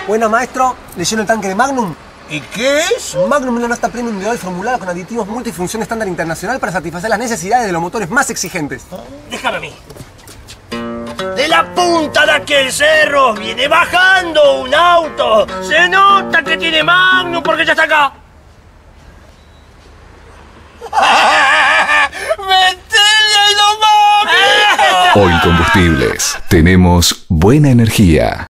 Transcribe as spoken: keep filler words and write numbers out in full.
Buena, maestro. ¿Le lleno el tanque de Magnum? ¿Y qué es? Magnum es una nafta premium de hoy formulada con aditivos multifunción estándar internacional para satisfacer las necesidades de los motores más exigentes. Déjame a mí. De la punta de aquel cerro viene bajando un auto. Se nota que tiene Magnum porque ya está acá. ¡Metele ahí nomás! Hoy Combustibles. Tenemos buena energía.